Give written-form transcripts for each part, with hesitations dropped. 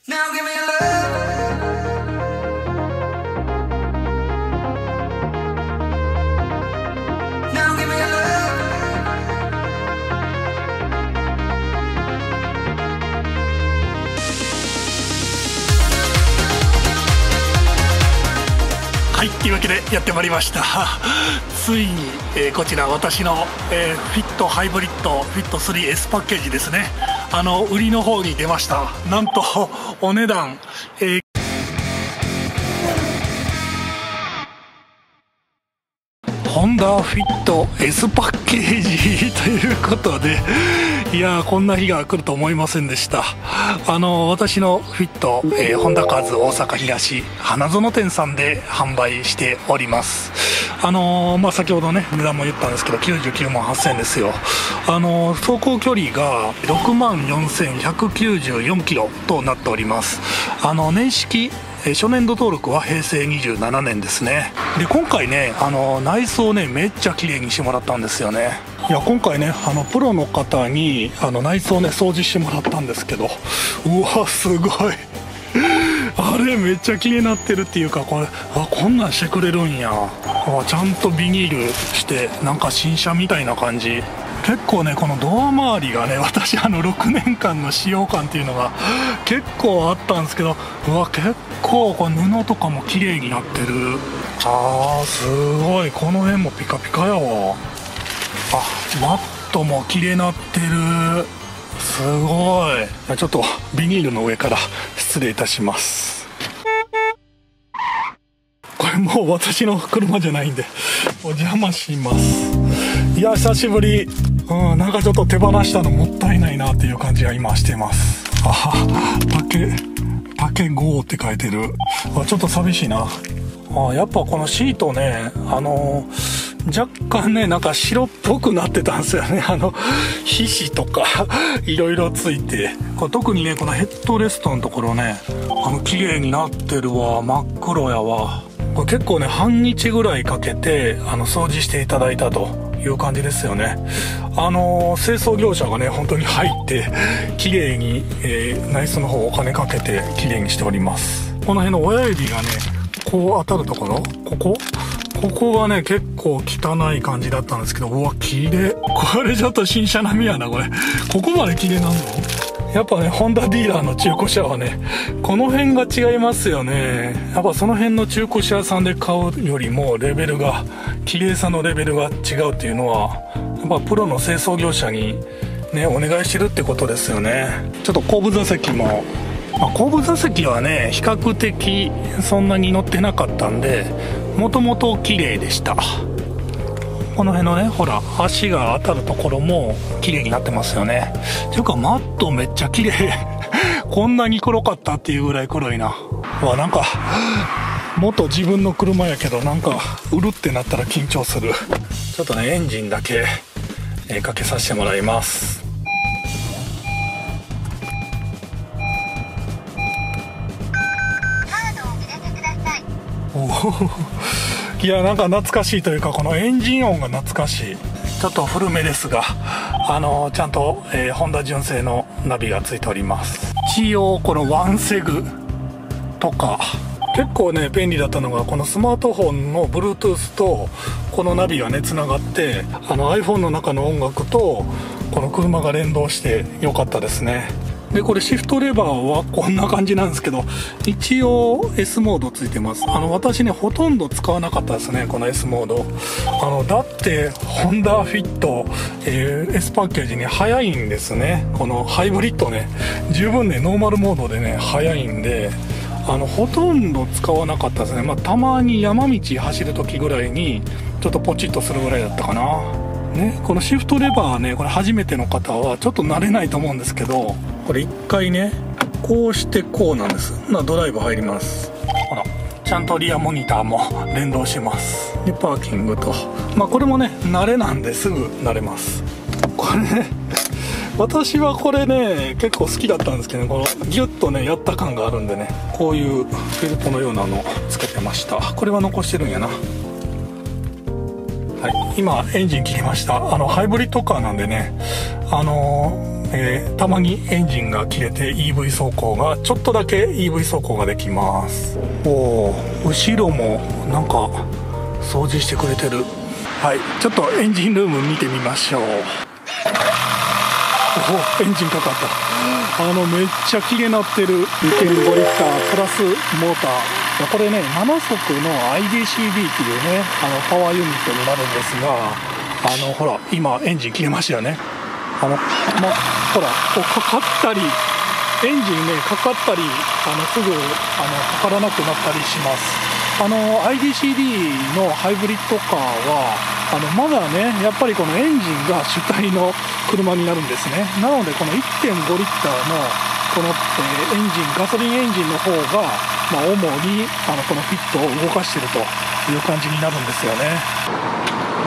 Now give me love. Now give me love. はい、というわけでやってまいりました。ついに、こちら私の、フィットハイブリッドフィット 3S パッケージですね。売りの方に出ました。なんとお値段、ホンダフィット S パッケージということで、いやー、こんな日が来ると思いませんでした。私のフィット、ホンダカーズ大阪東花園店さんで販売しております。先ほどね値段も言ったんですけど99万8000円ですよ。走行距離が6万4194キロとなっております。年式初年度登録は平成27年ですね。で今回ね内装ねめっちゃ綺麗にしてもらったんですよね。いや今回ねプロの方に内装ね掃除してもらったんですけど、うわすごいあれめっちゃ綺麗になってるっていうか、これこんなんしてくれるんや。ちゃんとビニールしてなんか新車みたいな感じ。結構ねこのドア周りがね、私6年間の使用感っていうのが結構あったんですけど、うわ結構この布とかも綺麗になってる。すごい、この辺もピカピカやわ。マットも綺麗になってる。すごい。ちょっとビニールの上から失礼いたします。これもう私の車じゃないんでお邪魔します。いや久しぶり。なんかちょっと手放したのもったいないなっていう感じが今してます。竹5って書いてる。ちょっと寂しいな。やっぱこのシートね若干ねなんか白っぽくなってたんですよね。皮脂とかいろいろついて、特にねこのヘッドレストのところね綺麗になってるわ。真っ黒やわ。これ結構ね半日ぐらいかけて掃除していただいたという感じですよね。清掃業者がね本当に入って綺麗に、内装の方お金かけて綺麗にしております。この辺の親指がねこう当たるところ、ここがね結構汚い感じだったんですけど、うわ綺麗。これちょっと新車並みやな。ここまで綺麗なんの。やっぱねホンダディーラーの中古車はねこの辺が違いますよね。やっぱその辺の中古車屋さんで買うよりもレベルが綺麗さのレベルが違うっていうのはやっぱプロの清掃業者にねお願いしてるってことですよね。ちょっと後部座席も後部座席はね比較的そんなに乗ってなかったんでもともと綺麗でした。この辺のねほら足が当たるところも綺麗になってますよね。ていうかマットめっちゃ綺麗こんなに黒かったっていうぐらい黒いな。なんか元自分の車やけどなんかうるってなったら緊張する。ちょっとねエンジンだけ、かけさせてもらいます。いやなんか懐かしいというかこのエンジン音が懐かしい。ちょっと古めですがちゃんと、ホンダ純正のナビがついております。一応このワンセグとか結構ね便利だったのがこのスマートフォンの Bluetooth とこのナビがねつながってiPhone の中の音楽とこの車が連動して良かったですね。でこれシフトレバーはこんな感じなんですけど一応 S モードついてます。私ねほとんど使わなかったですねこの S モード。だってホンダフィット、S パッケージに速いんですね。このハイブリッドね十分ねノーマルモードでね速いんでほとんど使わなかったですね。たまに山道走る時ぐらいにちょっとポチッとするぐらいだったかなね。このシフトレバーねこれ初めての方はちょっと慣れないと思うんですけど、これ一回ねこうしてこうなんです。ドライブ入ります。ほらちゃんとリアモニターも連動します。でパーキングとこれもね慣れなんですぐ慣れます。これね私はこれね結構好きだったんですけどね、このギュッとねやった感があるんでねこういうフェルトのようなのをつけてました。これは残してるんやな。はい、今エンジン切りました。ハイブリッドカーなんでねたまにエンジンが切れて EV 走行がちょっとだけ EV 走行ができます。おー、後ろもなんか掃除してくれてる。はい、ちょっとエンジンルーム見てみましょう。お、エンジンかかった。めっちゃ綺麗になってる。 2.5 リッタープラスモーター。これね、7速の IDCB っていうね、パワーユニットになるんですが、ほら今エンジン切れましたよね。ほらこうかかったり、エンジンねかかったり、すぐかからなくなったりします。IDCD のハイブリッドカーはまだね、やっぱりこのエンジンが主体の車になるんですね。なのでこの 1.5 リッターのこの、エンジン、ガソリンエンジンの方が、主にこのフィットを動かしているという感じになるんですよね。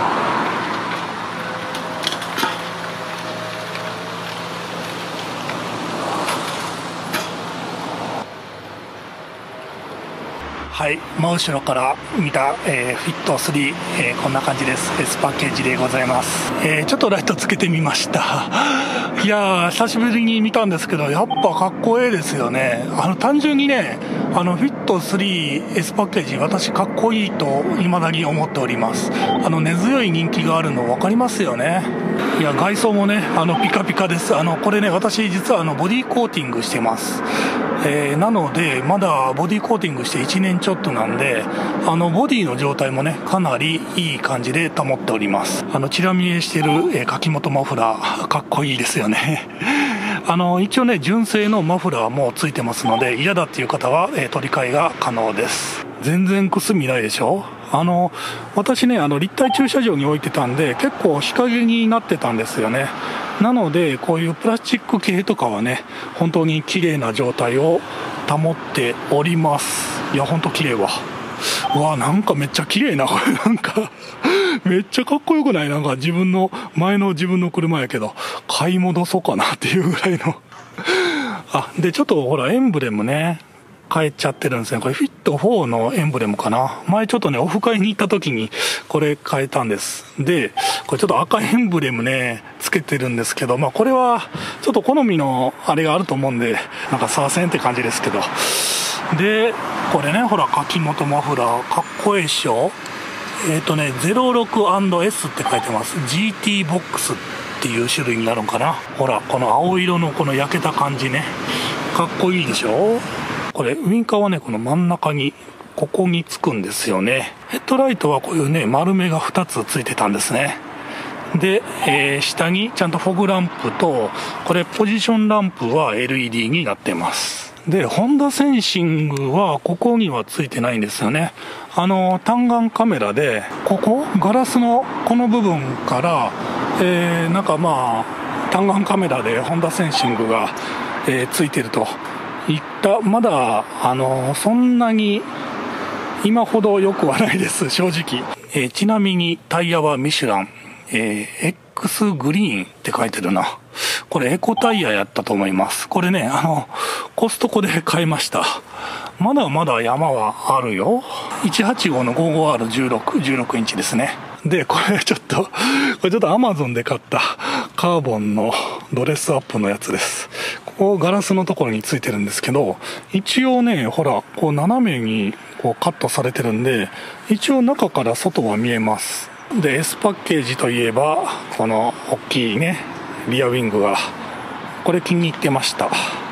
はい、真後ろから見た、フィット3、こんな感じです。S パッケージでございます。ちょっとライトつけてみました。いやー、久しぶりに見たんですけど、やっぱかっこいいですよね。単純にね、フィット3 S パッケージ、私かっこいいと未だに思っております。根強い人気があるの分かりますよね。いや、外装もね、ピカピカです。これね、私実はボディコーティングしてます。なのでまだボディコーティングして1年ちょっとなんで、ボディの状態もねかなりいい感じで保っております。チラ見えしてる、柿本マフラーかっこいいですよね。一応ね純正のマフラーもついてますので、嫌だっていう方は、取り替えが可能です。全然くすみないでしょ。私ね立体駐車場に置いてたんで結構日陰になってたんですよね。なのでこういうプラスチック系とかはね本当に綺麗な状態を保っております。いや本当綺麗わ。うわ、なんかめっちゃ綺麗な、これなんかめっちゃかっこよくない？なんか前の自分の車やけど買い戻そうかなっていうぐらいのでちょっとほらエンブレムね変えちゃってるんですね。これフィット4のエンブレムかな。前ちょっとねオフ会に行った時にこれ変えたんです。でこれちょっと赤エンブレムねつけてるんですけど、これはちょっと好みのあれがあると思うんでなんかさせんって感じですけど。でこれねほら柿本マフラーかっこいいっしょ。06&S って書いてます。 GT ボックスっていう種類になるのかな。ほらこの青色のこの焼けた感じねかっこいいでしょ。これウインカーはねこの真ん中にここにつくんですよね。ヘッドライトはこういうね丸目が2つついてたんですね。で、下にちゃんとフォグランプとこれポジションランプは LED になってます。でホンダセンシングはここにはついてないんですよね。単眼カメラでここガラスのこの部分から、なんか単眼カメラでホンダセンシングが、ついてるといったまだそんなに今ほど良くはないです正直。ちなみにタイヤはミシュラン、X グリーンって書いてるな。これエコタイヤやったと思います。これねコストコで買いました。まだまだ山はあるよ。185の 55R16 インチですね。でこれちょっとアマゾンで買ったカーボンのドレスアップのやつです。ここガラスのところについてるんですけど、一応ねほらこう斜めにこうカットされてるんで一応中から外は見えます。で S パッケージといえばこの大きいねリアウィングがこれ気に入ってました。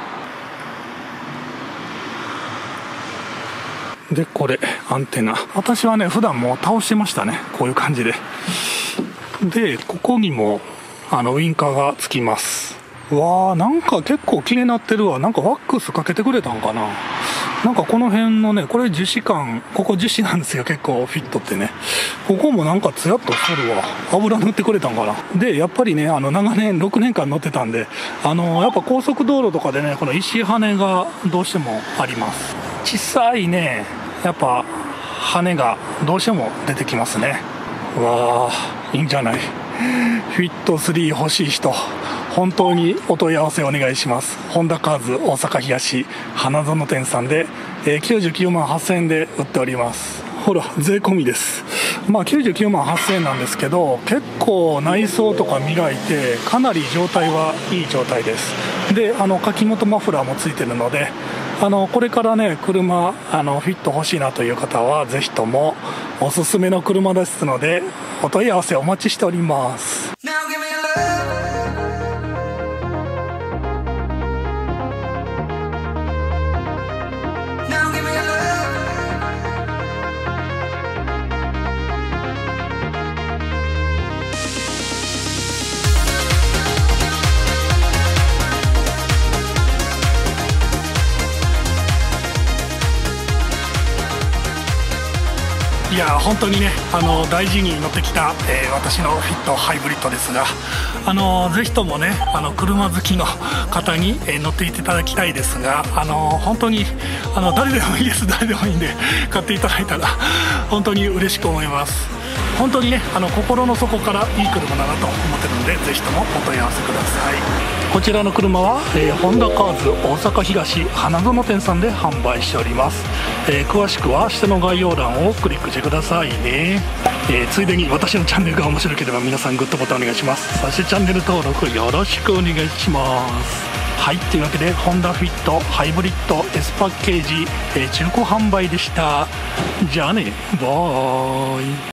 でこれアンテナ、私はね普段もう倒してましたねこういう感じで。でここにもウインカーがつきます。うわーなんか結構綺麗になってるわ。なんかワックスかけてくれたんかな。なんかこの辺のねこれ樹脂感、ここ樹脂なんですよ結構フィットってね。ここもなんかツヤっとするわ。油塗ってくれたんかな。でやっぱりね長年6年間乗ってたんでやっぱ高速道路とかでねこの石羽がどうしてもあります。小さいねやっぱ羽がどうしても出てきますね。うわーいいんじゃない。フィット3欲しい人本当にお問い合わせお願いします。ホンダカーズ大阪東花園店さんで、99万8000円で売っております。 ほら税込みです。まあ99万8000円なんですけど、結構内装とか磨いてかなり状態はいい状態です。で柿本マフラーもついてるので、これからね車フィット欲しいなという方はぜひともおすすめの車ですので、お問い合わせお待ちしております。 Now give me love. Now give me love. いや本当にね大事に乗ってきた、私のフィットハイブリッドですが、ぜひともね車好きの方に、乗っていただきたいですが、本当に誰でもいいです。誰でもいいんで買っていただいたら本当に嬉しく思います。本当にね心の底からいい車だなと思ってるので、ぜひともお問い合わせください。こちらの車は、ホンダカーズ大阪東花園店さんで販売しております。詳しくは下の概要欄をクリックしてくださいね。ついでに私のチャンネルが面白ければ皆さんグッドボタンお願いします。そしてチャンネル登録よろしくお願いします。はい、というわけでホンダフィットハイブリッド S パッケージ、中古販売でした。じゃあね、バイ。